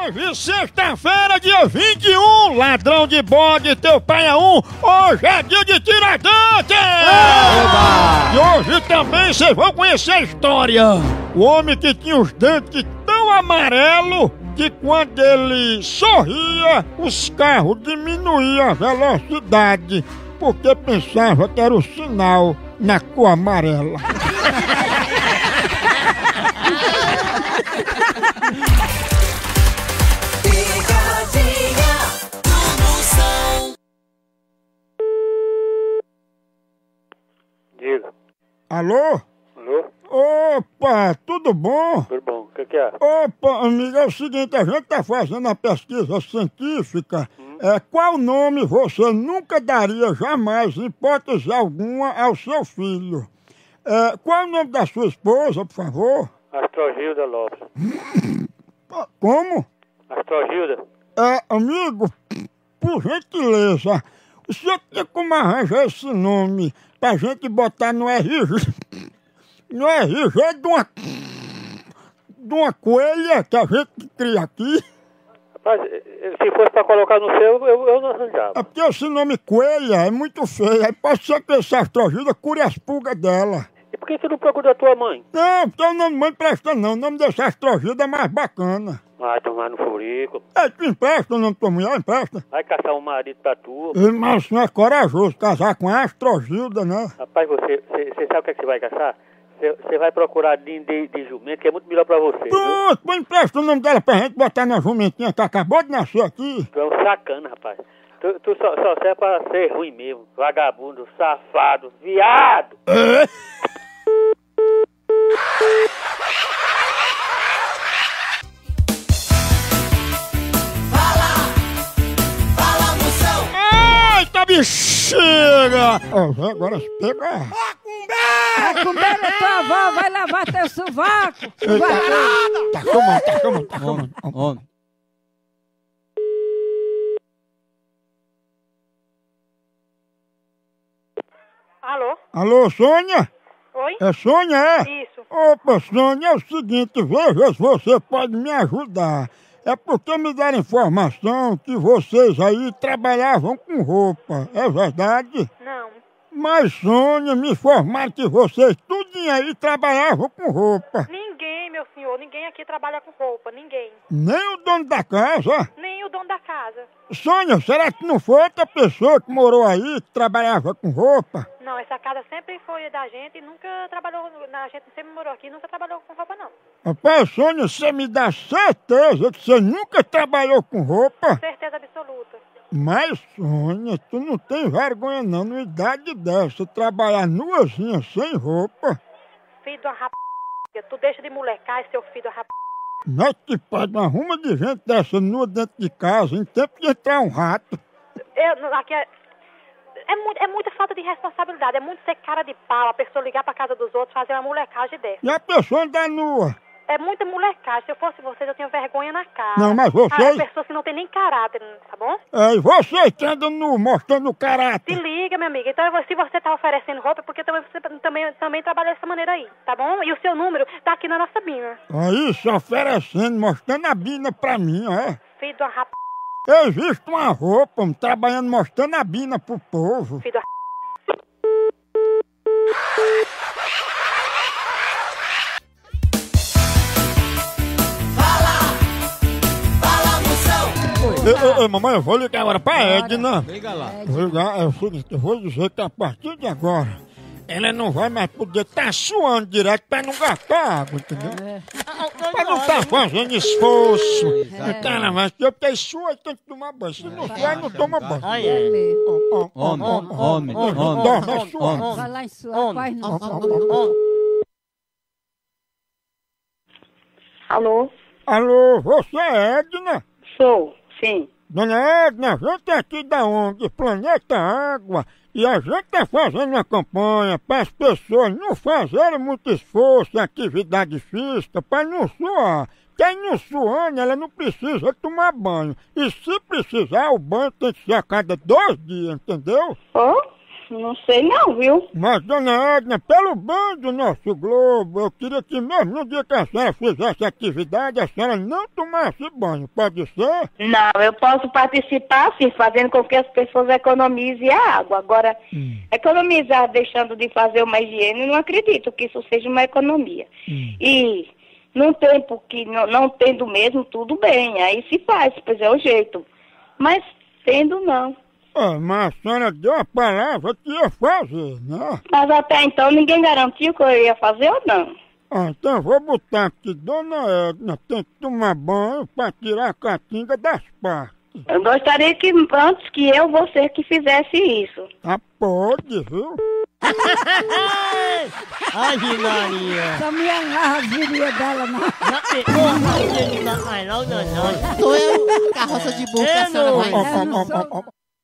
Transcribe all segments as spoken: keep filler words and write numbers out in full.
Hoje, sexta-feira, dia vinte e um, ladrão de bode, teu pai é um, hoje é dia de Tiradentes! E hoje também vocês vão conhecer a história. O homem que tinha os dentes tão amarelos que quando ele sorria, os carros diminuíam a velocidade, porque pensava que era o sinal na cor amarela. Diga. Alô? Alô? Opa, tudo bom? Tudo bom? O que, que é? Opa, amigo, é o seguinte, a gente tá fazendo a pesquisa científica. Hum? É, qual nome você nunca daria jamais, em hipótese alguma, ao seu filho? É, qual é o nome da sua esposa, por favor? Astrogilda Lopes. Como? Astrogilda. É, amigo, por gentileza, o senhor tem como arranjar esse nome pra gente botar no R G? No R G de uma... de uma coelha que a gente cria aqui. Rapaz, se fosse pra colocar no seu, eu, eu não arranjava. É porque esse nome coelha é muito feio, aí pode ser que esse astrogilda cure as pulgas dela. E por que você não procura a tua mãe? Não, porque o nome mãe presta não, o nome desse astrogilda é mais bacana. Vai tomar no furico. É, tu empresta o nome da tua mulher, empresta. Vai caçar um marido pra tu. E, mas o senhor é corajoso, casar com a astrogilda, né? Rapaz, você, você, você sabe o que, é que você vai caçar? Você, você vai procurar de, de, de jumento, que é muito melhor pra você. Pronto, põe empresta o nome dela pra gente botar na jumentinha que acabou de nascer aqui. Tu é um sacana, rapaz. Tu, tu só, só serve pra ser ruim mesmo. Vagabundo, safado, viado. É? Eita, bexiga! Oh, agora se pega. Macumbeira, tua avó vai lavar teu sovaco. Tá comando, tá comando, tá comando. Homem. Alô? Alô, Sônia? Oi? É Sônia, é? Isso. Opa, Sônia, é o seguinte, veja se você pode me ajudar. É porque me deram informação que vocês aí trabalhavam com roupa, é verdade? Não. Mas, Sônia, me informaram que vocês tudinho aí trabalhavam com roupa. Ninguém, meu senhor, ninguém aqui trabalha com roupa, ninguém. Nem o dono da casa. Nem o dono da casa. Sônia, será que não foi outra pessoa que morou aí, que trabalhava com roupa? Não, essa casa sempre foi da gente e nunca trabalhou, a gente sempre morou aqui e nunca trabalhou com roupa, não. Rapaz, Sônia, você me dá certeza que você nunca trabalhou com roupa? Certeza absoluta. Mas, Sônia, tu não tem vergonha não, numa idade dessa, trabalhar nuazinha sem roupa. Filho de uma rap... Tu deixa de molecar, seu filho de uma rap... Não é que pode uma ruma de gente dessa nua dentro de casa, em tempo de entrar um rato. Eu, aqui é... É, muito, é muita falta de responsabilidade, é muito ser cara de pau, a pessoa ligar pra casa dos outros, fazer uma molecagem dessa. E a pessoa andar nua. É muita molecagem. Se eu fosse vocês, eu tinha vergonha na cara. Não, mas vocês... Ah, é pessoas que não tem nem caráter, tá bom? É, e vocês que andam nu, mostrando o Se caráter. liga, minha amiga. Então, se você tá oferecendo roupa, é porque também você também, também trabalha dessa maneira aí, tá bom? E o seu número tá aqui na nossa bina. Aí, se oferecendo, mostrando a bina pra mim, ó. É. Filho de uma rap... Existe uma roupa, um, trabalhando, mostrando a bina pro povo. Filho de uma rap... Ei, ei, ei, mamãe, eu vou ligar agora pra Edna. Liga lá. Vou ligar, é o seguinte, eu vou dizer que a partir de agora, ela não vai mais poder estar suando direto pra não gastar água, entendeu? É. Pra não estar fazendo esforço. Então ela vai ter que suar e tem que tomar banho. Se não suar, não toma banho. É mesmo. Homem, homem, homem, Dorme, é suando. Vai lá em sua, faz não. Alô? Alô, você é Edna? Sou, sim. Dona Edna, a gente é aqui da O N G Planeta Água e a gente tá fazendo uma campanha para as pessoas não fazerem muito esforço em atividade física para não suar. Quem não suando, ela não precisa tomar banho. E se precisar, o banho tem que ser a cada dois dias, entendeu? Ó? não sei não, viu? Mas, dona Edna, pelo bem do nosso Globo, eu queria que mesmo no dia que a senhora fizesse atividade, a senhora não tomasse banho, pode ser? Não, eu posso participar, sim, fazendo com que as pessoas economizem a água. Agora, hum. economizar deixando de fazer uma higiene, não acredito que isso seja uma economia. Hum. E num tempo que não, não tendo mesmo, tudo bem, aí se faz, pois é o jeito. Mas tendo, não. Ah, mas a senhora deu a palavra que ia fazer, né? Mas até então ninguém garantiu que eu ia fazer ou não. Ah, então eu vou botar aqui, dona Edna tem que tomar banho pra tirar a catinga das partes. Eu gostaria que antes que eu, você que fizesse isso. Ah, pode, viu? Ai, Maria! Só me agarra as virilhas dela, não. Não, não, não. Sou eu, carroça de burro que a senhora vai.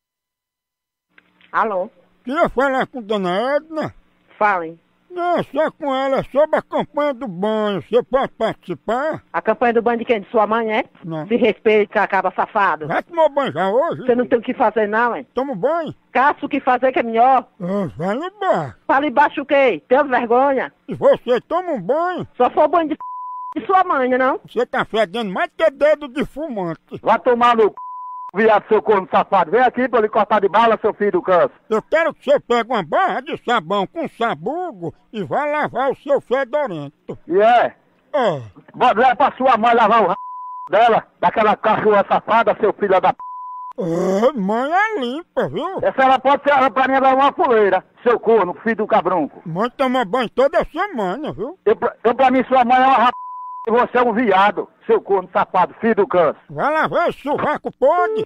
Alô? Queria falar com dona Edna? Falem. Não, só com ela, sobre a campanha do banho. Você pode participar? A campanha do banho de quem? De sua mãe, é? Não. Se respeite, acaba safado. Já tomou banho já hoje? Você não tem o que fazer, não, hein? Toma banho? Caça o que fazer que é melhor. Ah, vai no bar. Fala embaixo o quê? Tem vergonha? E você toma um banho? Só for banho de c... de sua mãe, não? Você tá fedendo mais que dedo de fumante. Vai tomar no c... viado, seu corno safado. Vem aqui pra ele cortar de bala, seu filho do câncer. Eu quero que você pegue uma barra de sabão com sabugo e vá lavar o seu fedorento. E é? É. Vai pra sua mãe lavar o r... dela, daquela cachorra safada, seu filho da p... É, mãe é limpa, viu? Essa ela pode ser pra mim uma fuleira, seu corno, filho do cabrunco. Mãe toma banho toda semana, viu? Eu, eu pra mim sua mãe é uma rap... e você é um viado, seu corno safado, filho do câncer. Vai lavar esse sovaco podre.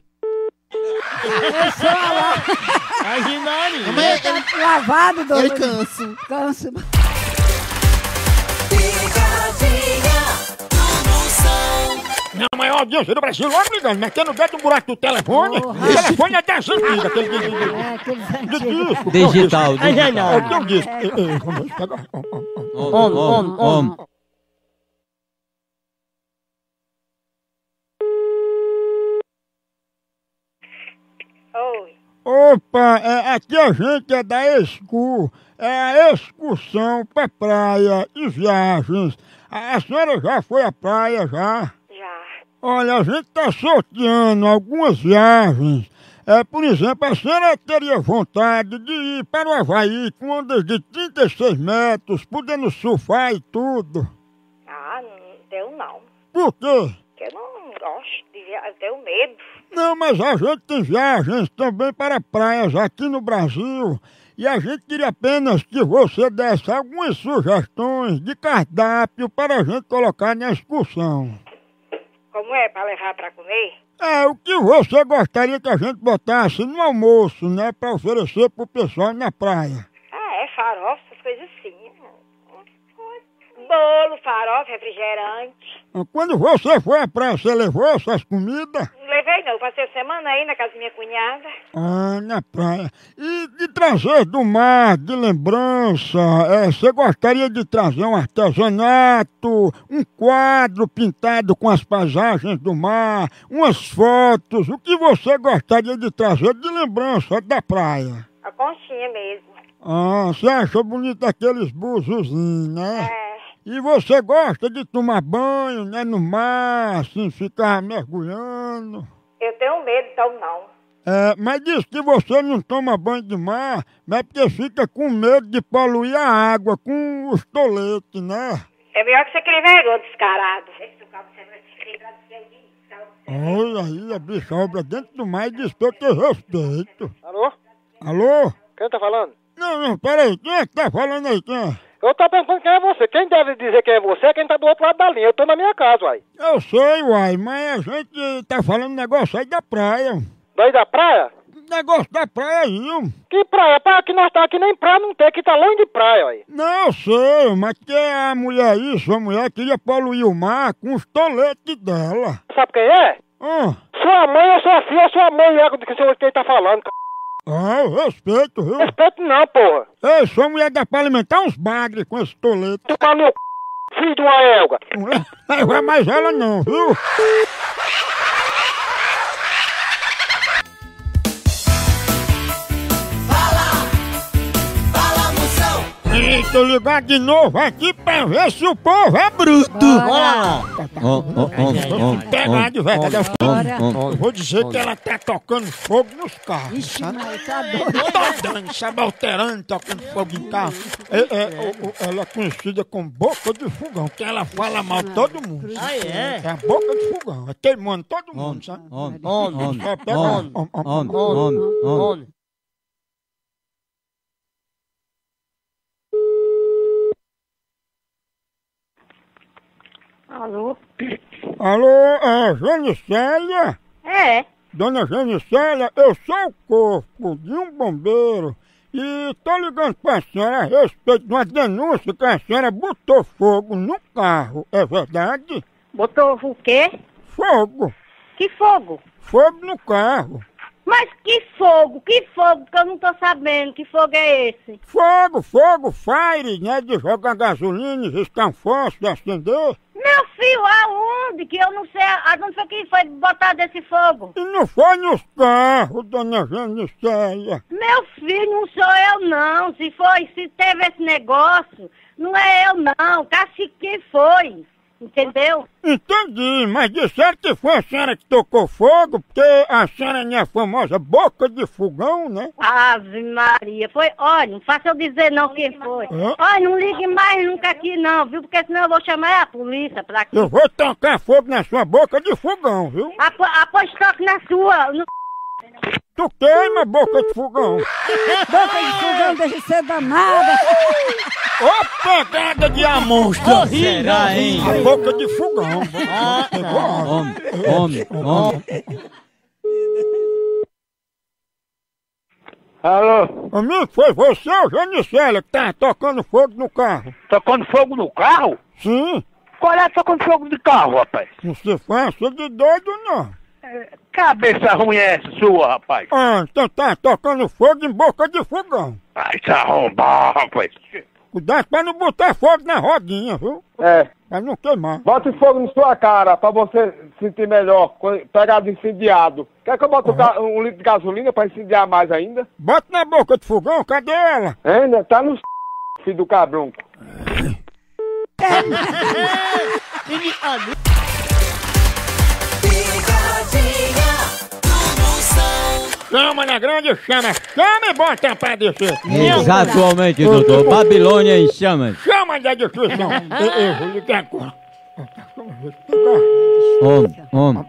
Ai, Maria! Ele tá lavado, dona. Eu canso. Canso. Na maior audiência do Brasil, logo ligando, metendo o dedo no buraco do telefone. Oh, o telefone é das antigas, aquele de, de, de, É, aqueles de antigos. disco. Digital, É digital. o que eu disse. Ei, ei, vamos pegar. Homem, homem, homem. Oi. Opa, é, aqui a gente é da ESCU, é a excursão pra praia e viagens. A, a senhora já foi à praia, já? Já. Olha, a gente tá sorteando algumas viagens. É, por exemplo, a senhora teria vontade de ir para o Havaí com ondas de trinta e seis metros, podendo surfar e tudo. Ah, não deu não. Por quê? Eu não gosto de viajar, eu tenho medo. Não, mas a gente tem viagens também para praias aqui no Brasil. E a gente queria apenas que você desse algumas sugestões de cardápio para a gente colocar na excursão. Como é, para levar para comer? É, o que você gostaria que a gente botasse no almoço, né, para oferecer pro pessoal na praia? Ah, é farofa, essas coisas assim. Bolo, farofa, refrigerante. Quando você foi à praia, você levou essas comidas? Não levei não, passei a semana aí na casa da minha cunhada. Ah, na praia. E de trazer do mar, de lembrança, é, você gostaria de trazer um artesanato, um quadro pintado com as paisagens do mar, umas fotos, o que você gostaria de trazer de lembrança da praia? A conchinha mesmo. Ah, você achou bonito aqueles buzozinhos, né? É. E você gosta de tomar banho, né, no mar, assim, ficar mergulhando? Eu tenho medo, então não. É, mas diz que você não toma banho de mar, mas porque fica com medo de poluir a água com os toletes, né? É melhor que você crie vergonha, descarado. Olha aí, a bicha obra dentro do mar e diz que eu te respeito. Alô? Alô? Quem tá falando? Não, não, peraí, quem é que tá falando aí, quem é? Eu tô perguntando quem é você. Quem deve dizer quem é você é quem tá do outro lado da linha. Eu tô na minha casa, uai. Eu sei, uai, mas a gente tá falando negócio aí da praia. Daí da praia? Negócio da praia aí, ó. Que praia? Pra que nós tá aqui nem praia não tem, aqui tá longe de praia, uai. Não, eu sei, mas que a mulher aí, sua mulher queria poluir o mar com os toletes dela. Sabe quem é? Ah, Sua mãe ou sua filha, sua mãe é do que você quem tá falando, c... ah, eu respeito, viu? Respeito não, porra. Ei, sua mulher dá pra alimentar uns bagres com esse tolete. Tu tá no c... filho de uma élga. Não vai mais ela não, viu? deixa eu ligar de novo aqui pra ver se o povo é bruto. Bora. Pegar de verdade. Bora. Eu vou dizer que ela tá tocando fogo nos carros. Ixi, mas tá doido. Tá dando, sabe, alterando, tocando fogo em carro. É, é, o- o- ela é conhecida como boca de fogão, que ela fala mal de todo mundo. Ah, é? É a boca de fogão, é queimando todo mundo, sabe? Homem, homem, Só pega- homem, Om, om, om, homem, om. homem, homem. Alô? Alô, é Janicélia? É. Dona Janicélia, eu sou o corpo de um bombeiro e tô ligando pra senhora a respeito de uma denúncia que a senhora botou fogo no carro, é verdade? Botou o quê? Fogo, Que fogo? fogo no carro. Mas que fogo? Que fogo? Que eu não tô sabendo. Que fogo é esse? Fogo, fogo, fire, né? De jogar gasolina e riscar um fósforo e acender. Meu filho, aonde? Que eu não sei. Aonde foi que foi botado esse fogo? E não foi nos carros, dona Janicélia. Meu filho, não sou eu não. Se foi, se teve esse negócio, não é eu não. Cacique foi. Entendeu? Entendi, mas disseram que foi a senhora que tocou fogo, porque a senhora é a famosa boca de fogão, né? Ave Maria, foi, olha, não faça eu dizer não quem foi. Hã? Olha, não ligue mais nunca aqui não, viu? Porque senão eu vou chamar a polícia pra aqui. Eu vou tocar fogo na sua boca de fogão, viu? Apo, após toque na sua. No... Tu queima boca de fogão. Boca de fogão deixa de ser danada. Ô pegada de amostra! Será, hein? A boca de fogão. Ah, homem, homem, homem. Alô? Amigo, foi você ou Janicélia que tá tocando fogo no carro? Tocando fogo no carro? Sim, Qual é tocando fogo de carro, rapaz? não se faça de doido não. Cabeça ruim é essa sua, rapaz? Ah, então tá tocando fogo em boca de fogão. Ai, se arrombar, rapaz. Cuidado pra não botar fogo na rodinha, viu? É, Pra não queimar. bote fogo na sua cara pra você sentir melhor, quando- pegado incendiado. Quer que eu bote um ga- um litro de gasolina pra incendiar mais ainda? Bota na boca de fogão, cadê ela? Ainda tá no filho do cabrunco. Chama na grande, chama, chama e bota pra descer. Exatamente, doutor. Babilônia em chamas. Chama da destruição. eu, eu vou ligar agora. Homem, homem.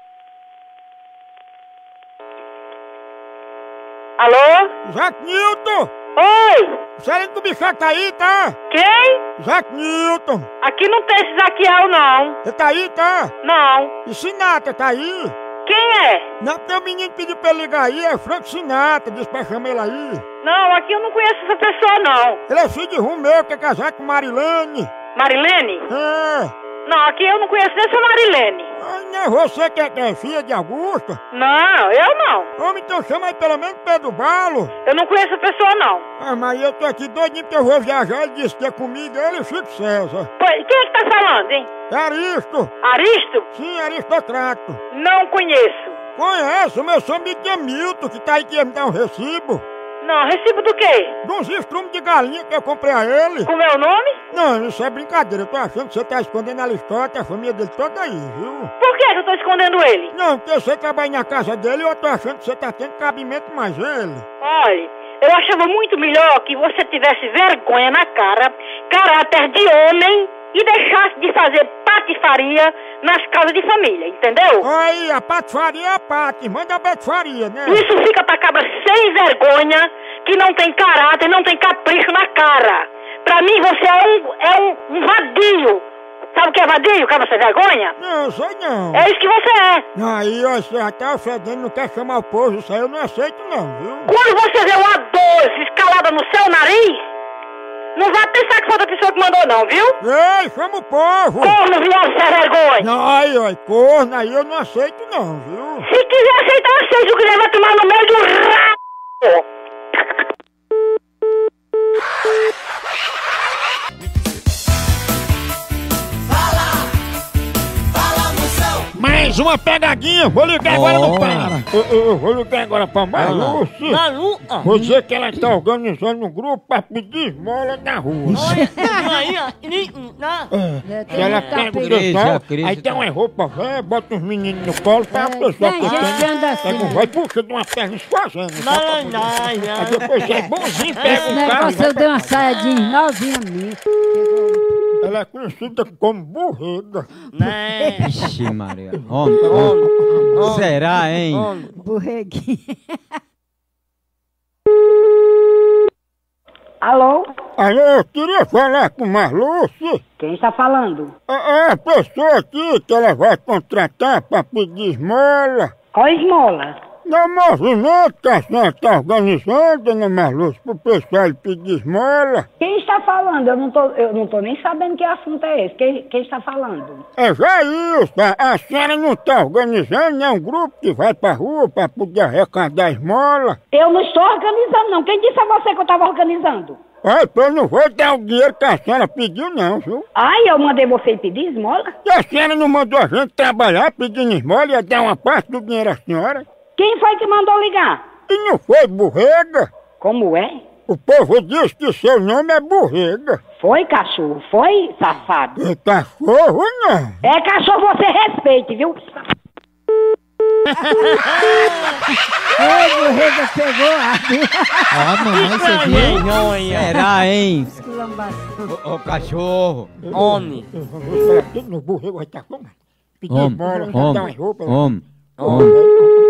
Alô? Zac Newton! Oi? Será que o bicho tá aí, tá? Quem? Zac Newton! Aqui não tem esse Zaquiel, não. Você tá aí, tá? Não. E Sinatra tá aí? Quem é? Não, porque o menino pediu pra ele ligar aí, é Frank Sinatra, disse pra chamar ele aí. Não, aqui eu não conheço essa pessoa, não. Ele é filho de Romeu, que é casado com Marilene. Marilene? É. Não, aqui eu não conheço nem essa Marilene. Ah, não é você que é, que é filha de Augusta? Não, eu não. Homem, então chama aí pelo menos Pedro Balo. Eu não conheço essa pessoa, não. Ah, mas eu tô aqui doidinho porque eu vou viajar, ele disse que é comigo, ele e o Chico César. Pois, quem é que tá falando, hein? É Aristo. Aristo? Sim, aristocrata. Não conheço. Conhece, o meu sou amigo de Hamilton, que tá aí que ia me dar um recibo. Não, recibo do quê? De uns estrumes de galinha que eu comprei a ele. Com meu nome? Não, isso é brincadeira, eu tô achando que você tá escondendo a Aristóteles, a família dele toda aí, viu? Por que que eu tô escondendo ele? Não, porque você trabalha na casa dele e eu tô achando que você tá tendo cabimento mais ele. Olha, eu achava muito melhor que você tivesse vergonha na cara, caráter de homem e deixasse de fazer patifaria nas casas de família, entendeu? Aí, a patifaria é a pati, manda a patifaria, né? Isso fica pra cabra sem vergonha, que não tem caráter, não tem capricho na cara. Pra mim você é um, é um, um vadio. Sabe o que é vadio, cabra sem vergonha? Não, sei não. É isso que você é. Aí, ó, você já tá ofendendo, não quer chamar o povo, isso aí eu não aceito não, viu? Quando você vê uma doze escalada no seu nariz, não vai pensar que foi outra pessoa que mandou não, viu? Ei, chama o povo! Corno, viado, sem vergonha! Não, aí, ó, corno, aí eu não aceito não, viu? Se quiser aceitar, aceita. Se quiser, vai tomar no meio do rabo! Mas Mais uma pegadinha, vou ligar agora Oh. no para. Eu, eu- eu vou ligar agora pra Marluce. Malu... ah. Vou dizer que ela tá organizando um grupo pra pedir esmola na rua. Aí, ó. Ih, tá. É, que ela pega o Crise, pessoal, a crise aí tem tá- uma roupa velha, bota os meninos no colo pra a pessoa tem gente que anda assim. pega um vai puxa de uma perna esfazendo. Não, não, não, Aí não. depois é bonzinho, pega Esse o carro. e negócio vai eu dei uma saia jeans novinha minha. pra- Ela é conhecida como burrida. Né? Ixi, Maria. Homem, homem. Será, hein? Borreguinha. Alô? Alô, eu queria falar com Marluce. Quem está falando? É é a pessoa aqui que ela vai contratar pra pedir esmola. Qual esmola? No movimento que a senhora está organizando, dona Marluce, pro pessoal lhe pedir esmola. Quem está falando? Eu não tô, eu não tô nem sabendo que assunto é esse. Quem, quem está falando? É Jailson, a senhora não está organizando, é um grupo que vai pra rua pra poder arrecadar esmola. Eu não estou organizando, não. Quem disse a você que eu estava organizando? Olha, eu não vou dar o dinheiro que a senhora pediu não, viu? Ai, eu mandei você pedir esmola? E a senhora não mandou a gente trabalhar pedindo esmola e ia dar uma parte do dinheiro à senhora? Quem foi que mandou ligar? E não foi Borrega? Como é? O povo diz que seu nome é Borrega. Foi, cachorro? Foi, safado? É cachorro, não. É, cachorro, você respeite, viu? Ei, borrega pegou a Ah, mamãe, você viu? Vergonha. Será, hein? esculambação. Ô, ô, cachorro. Homem. Eu vou falar tudo no Borrega, vai estar como? Pedir Homem, esmola, vai dar homem, umas roupas. homem, Homem. homem.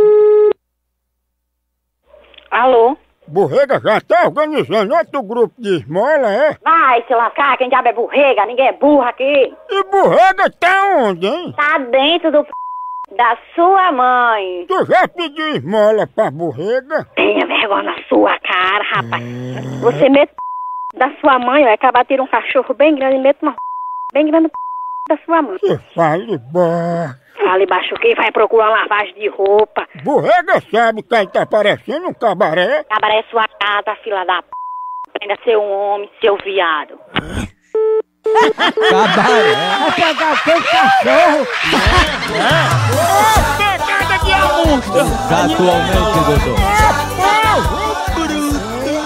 Alô? Borrega já tá organizando outro grupo de esmola, é? Vai se lascar, quem diabo é burrega? Ninguém é burro aqui. E Borrega tá onde, hein? Tá dentro do p... da sua mãe. Tu já pediu esmola pra Borrega? Tenha vergonha na sua cara, rapaz. Você mete p... da sua mãe, vai acabar tendo um cachorro bem grande e mete uma p... bem grande no p... da sua mãe. Você fale baixo. Fala embaixo quem vai procurar uma lavagem de roupa. Borrega sabe que aí tá parecendo um cabaré. Cabaré é sua casa, fila da p... Aprenda a ser um homem, seu viado. Cabaré. Vai pegar o teu cachorro. Ô, pegada de amor! Atualmente, doutor. Ô, povo!